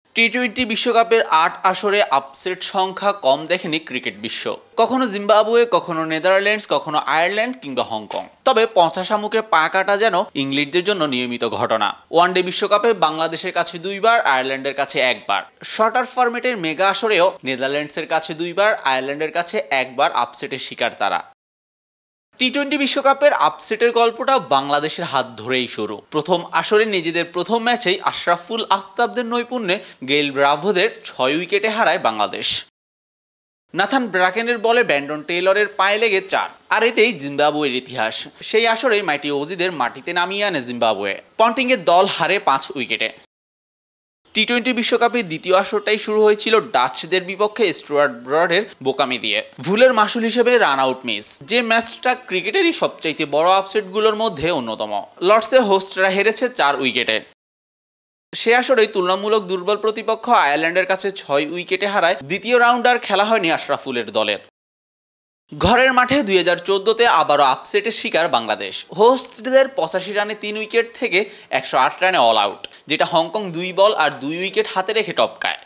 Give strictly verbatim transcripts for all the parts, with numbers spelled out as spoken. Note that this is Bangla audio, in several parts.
টি টোয়েন্টি বিশ্বকাপের আট আসরে আপসেট সংখ্যা কম দেখেনি ক্রিকেট বিশ্ব। কখনো জিম্বাবুয়ে, কখনো নেদারল্যান্ডস, কখনো আয়ারল্যান্ড কিংবা হংকং। তবে পঞ্চাশ মুখে পা কাটা যেন ইংলিশদের জন্য নিয়মিত ঘটনা। ওয়ানডে বিশ্বকাপে বাংলাদেশের কাছে দুইবার, আয়ারল্যান্ডের কাছে একবার। শর্টার ফরম্যাটের মেগা আসরেও নেদারল্যান্ডসের কাছে দুইবার, আয়ারল্যান্ডের কাছে একবার আপসেটের শিকার তারা। টি টোয়েন্টি বিশ্বকাপের আপসেটের গল্পটা বাংলাদেশের হাত ধরেই শুরু। প্রথম আসরে নিজেদের প্রথম ম্যাচেই আশরাফুল আফতাবদের নৈপুণ্যে গেইল ব্রাভোদের ছয় উইকেটে হারায় বাংলাদেশ। নাথান ব্রাকেনের বলে ব্যান্ডন টেইলরের পায়ে লেগে চার, আর এতেই জিম্বাবুয়ের ইতিহাস। সেই আসরেই মাইটি ওজিদের মাটিতে নামিয়ে আনে জিম্বাবুয়ে। পন্টিংয়ের দল হারে পাঁচ উইকেটে। টি টোয়েন্টি বিশ্বকাপের দ্বিতীয় আসরটাই শুরু হয়েছিল ডাচদের বিপক্ষে স্টুয়ার্ট ব্রডের বোকামি দিয়ে। ভুলের মাসুল হিসেবে রান আউট মিস, যে ম্যাচটা ক্রিকেটেরই সবচাইতে বড় আপসেটগুলোর মধ্যে অন্যতম। লর্ডসে হোস্টরা হেরেছে চার উইকেটে। সে আসরেই তুলনামূলক দুর্বল প্রতিপক্ষ আয়ারল্যান্ডের কাছে ছয় উইকেটে হারায়। দ্বিতীয় রাউন্ড আর খেলা হয়নি আশরাফুলের দলের। ঘরের মাঠে দুই হাজার চোদ্দোতে আবারও আপসেটের শিকার বাংলাদেশ। হোস্টদের পঁচাশি রানে তিন উইকেট থেকে একশো আট রানে অল আউট, যেটা হংকং দুই বল আর দুই উইকেট হাতে রেখে টপকায়।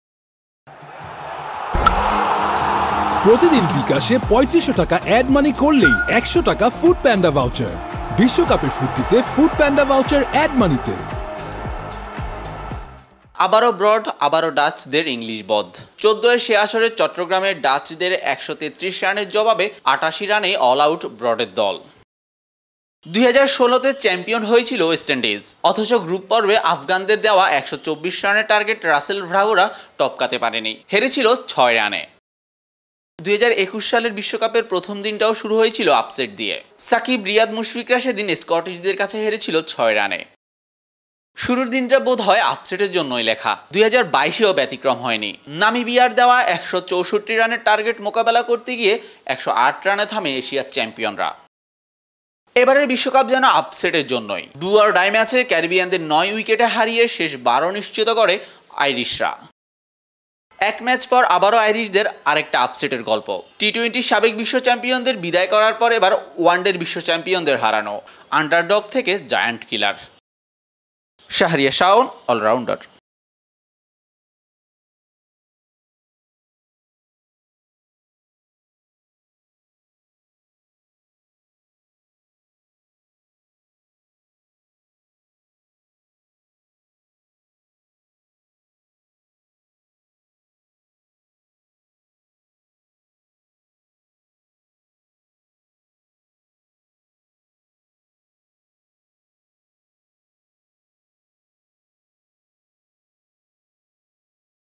প্রতিদিন বিকাশে পঁয়ত্রিশশো টাকা অ্যাড মানি করলেই একশো টাকা ফুড প্যান্ডা ভাউচার। বিশ্বকাপের ফুর্তিতে ফুড প্যান্ডা ভাউচার অ্যাড মানিতে। আবারও ব্রড, আবারও ডাচদের ইংলিশ বধ। চোদ্দোয় সে আসরে চট্টগ্রামের ডাচদের একশো তেত্রিশ রানের জবাবে আটাশি রানে অল আউট ব্রডের দল। দুই হাজার ষোলোতে চ্যাম্পিয়ন হয়েছিল ওয়েস্ট ইন্ডিজ, অথচ গ্রুপ পর্বে আফগানদের দেওয়া একশো চব্বিশ রানের টার্গেট রাসেল ব্রাভোরা টপকাতে পারেনি, হেরেছিল ছয় রানে। দুই হাজার একুশ সালের বিশ্বকাপের প্রথম দিনটাও শুরু হয়েছিল আপসেট দিয়ে। সাকিব, রিয়াদ, মুশফিকরা সেদিন স্কটিশদের কাছে হেরেছিল ছয় রানে। শুরুর দিনটা বোধ হয় আপসেটের জন্যই লেখা। দুই হাজার বাইশেও ব্যতিক্রম হয়নি। নামিবিয়ার দেওয়া একশো চৌষট্টি রানের টার্গেট মোকাবেলা করতে গিয়ে একশো আট রানে থামে এশিয়ার চ্যাম্পিয়নরা। এবারের বিশ্বকাপ যেন আপসেটের জন্যই। ডু অর ডাই ম্যাচে ক্যারিবিয়ানদের নয় উইকেটে হারিয়ে শেষ বারো নিশ্চিত করে আইরিশরা। এক ম্যাচ পর আবারও আইরিশদের আরেকটা আপসেটের গল্প। টি টোয়েন্টির সাবেক বিশ্ব চ্যাম্পিয়নদের বিদায় করার পর এবার ওয়ানডের বিশ্ব চ্যাম্পিয়নদের হারানো। আন্ডারডগ থেকে giant killer. Shahria Shawon, allrounder.